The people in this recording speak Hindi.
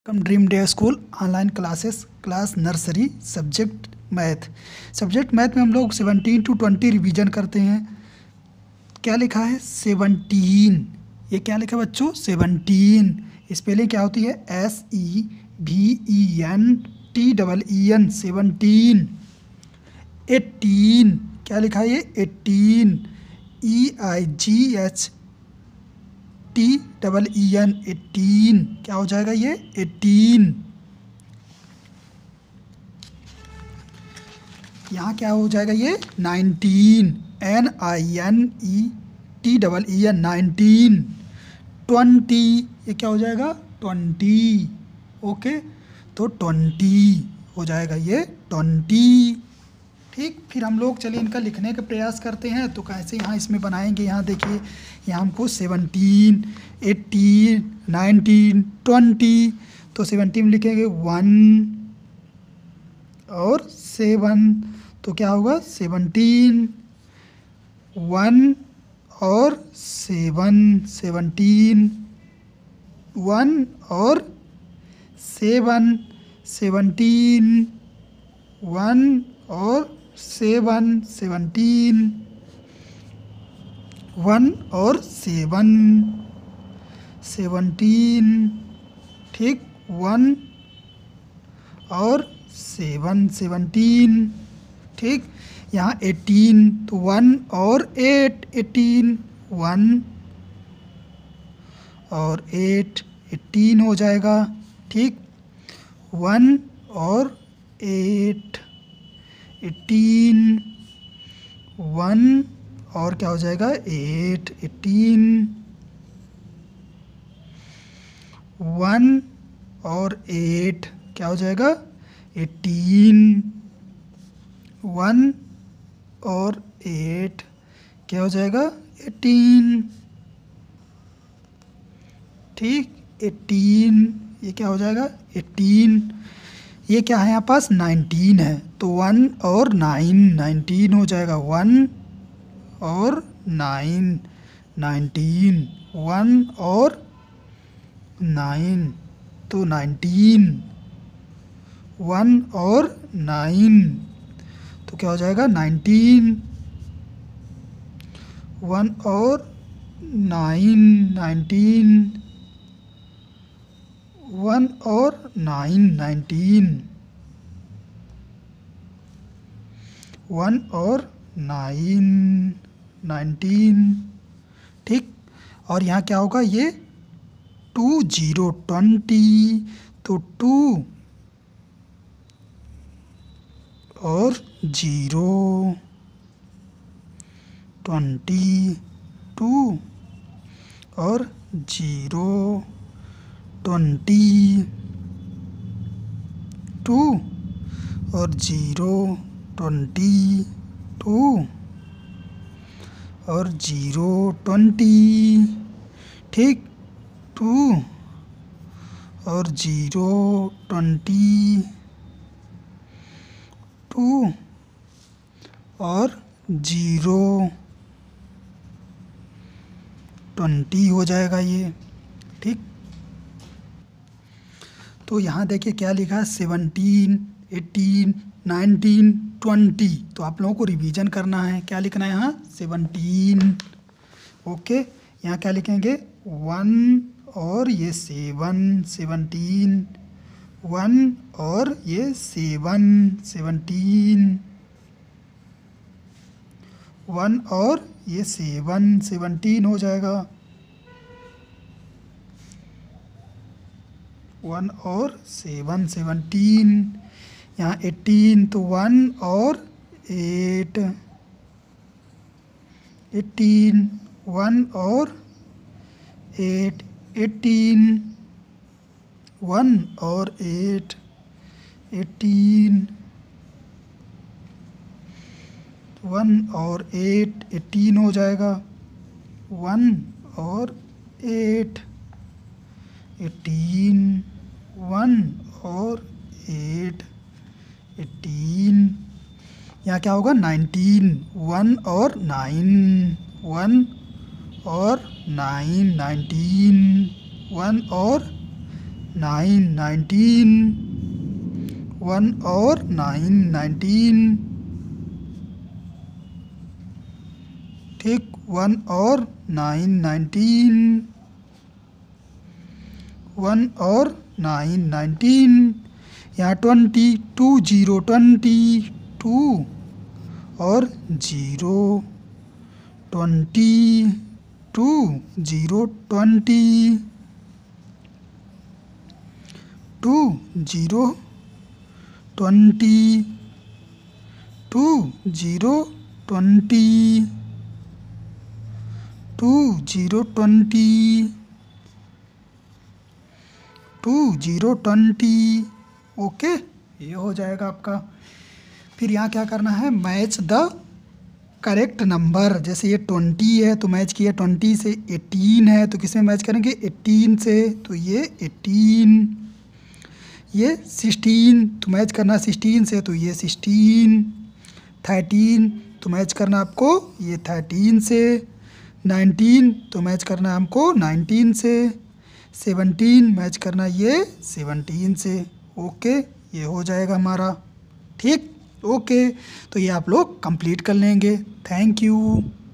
Welcome dream day school online classes class nursery subject math में हम लोग 17 to 20 रिवीजन करते हैं। क्या लिखा है 17, ये क्या लिखा है बच्चों 17। स्पेलिंग क्या होती है SEVENTEEN 17। 18 क्या लिखा है ये 18 EIGHTEEN 18 क्या हो जाएगा ये 18। यहाँ क्या हो जाएगा ये 19 NINETEEN 19। 20 ये क्या हो जाएगा 20। ओके तो 20 हो जाएगा ये 20। ठीक, फिर हम लोग चलिए इनका लिखने का प्रयास करते हैं। तो कैसे यहाँ इसमें बनाएंगे, यहाँ देखिए यहाँ हमको 17 18 19 20। तो 17 में लिखेंगे 1 और 7 तो क्या होगा 17 1 और 7 17 1 और 7 17 1 और 7 17 1 और 7 17। ठीक 1 और 7 17। ठीक, यहाँ 18 तो 1 और 8 18 1 और 8 18 हो जाएगा। ठीक 1 और 8 18 1 और क्या हो जाएगा 8 18 1 और 8 क्या हो जाएगा 18 1 और 8 क्या हो जाएगा 18। ठीक 18 ये क्या हो जाएगा 18। ये क्या है यहाँ पास 19 है तो 1 और 9 19 हो जाएगा 1 और 9 19 1 और 9 तो 19 1 और 9 तो क्या हो जाएगा 19 1 और 9 19 1 और 9 19 1 और 9 19। ठीक, और यहाँ क्या होगा ये 2 0 20 तो 2 और 0 20 2 और 0 20 2 और 0 20 2 और 0 20। ठीक 2 और 0 20 2 और 0 20 हो जाएगा ये। ठीक, तो यहाँ देखिए क्या लिखा है 17 18 19 20। तो आप लोगों को रिवीजन करना है। क्या लिखना है यहाँ 17। ओके, यहाँ क्या लिखेंगे 1 और ये 7 17 1 और ये 7 17 1 और ये 7 17 हो जाएगा 1 और 7 17। यहाँ 18 तो 1 और 8 18 1 और 8 18 1 और 8 18 1 और 8 18 हो जाएगा 1 और 8 18 1 और 8 18। यहाँ क्या होगा 19 1 और 9 1 और 9 19 1 और 9 19, 1 और 9 19, ठीक, 1 और 9 19, 1 और 9 19, यहाँ 20, 2 0 20, 2 और 0 20, 2 0 20, 2 0 20, 2 0 20, 2 0 20, 2 0 20। ओके, ये हो जाएगा आपका। फिर यहाँ क्या करना है, मैच द करेक्ट नंबर। जैसे ये 20 है तो मैच किया 20 से। 18 है तो किस में मैच करेंगे, 18 से, तो ये 18। ये 16 तो मैच करना 16 से, तो ये 16। 13 तो मैच करना आपको ये 13 से। 19 तो मैच करना हमको 19 से। 17 मैच करना ये 17 से। ओके, ये हो जाएगा हमारा, ठीक। ओके, तो ये आप लोग कंप्लीट कर लेंगे। Thank you.